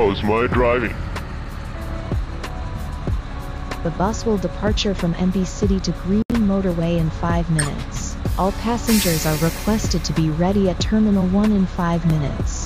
How's my driving? The bus will departure from MB City to Green Motorway in 5 minutes. All passengers are requested to be ready at Terminal 1 in 5 minutes.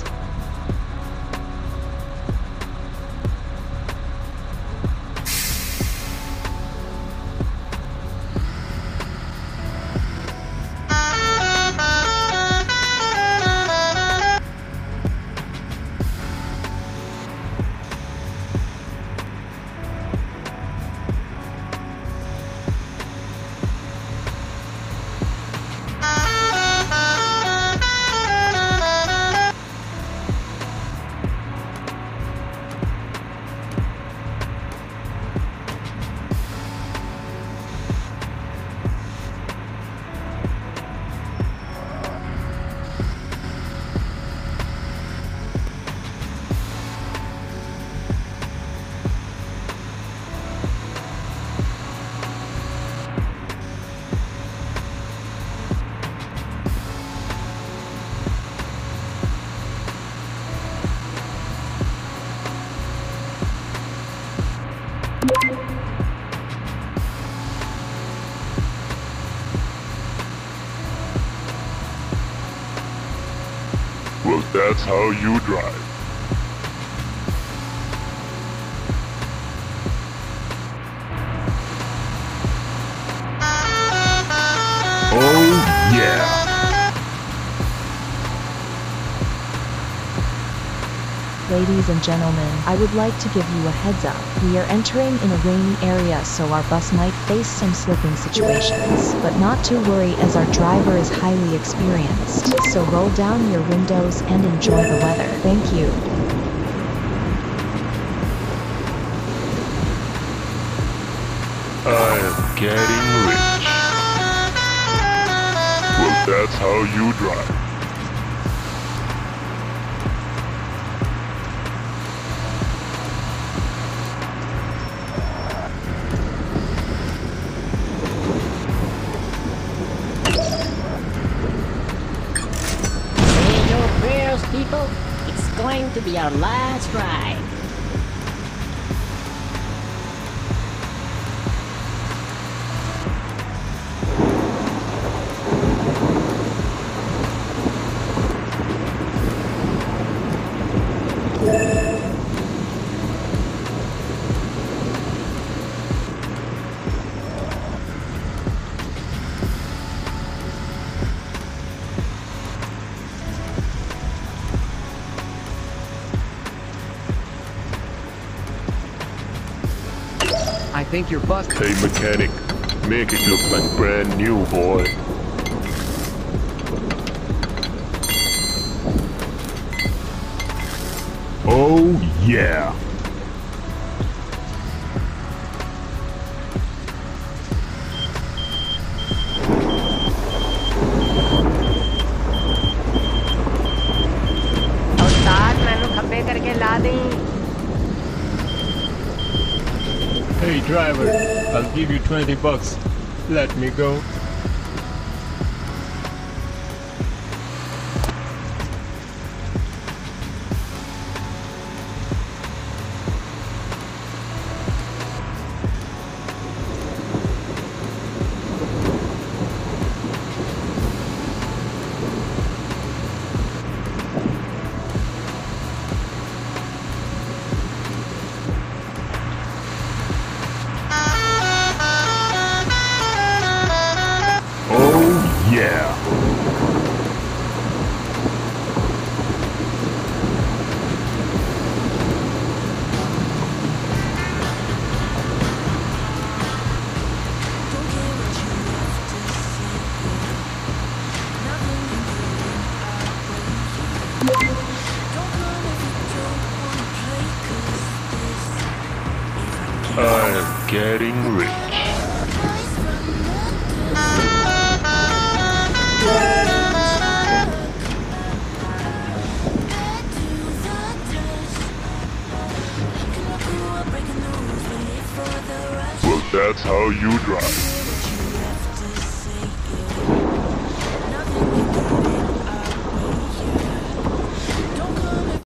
Well, that's how you drive. Oh, yeah. Ladies and gentlemen, I would like to give you a heads up. We are entering in a rainy area, so our bus might face some slipping situations. But not to worry, as our driver is highly experienced. So roll down your windows and enjoy the weather. Thank you. I am getting rich. Well, that's how you drive. Say your prayers, people. It's going to be our last ride. I think your bus... Hey, mechanic, make it look like brand new, boy. Oh, yeah. उस्ताद मैनू खब्बे करके ला दें. Hey driver, I'll give you $20. Let me go. Oh, yeah. I am getting rich. Well, that's how you drive.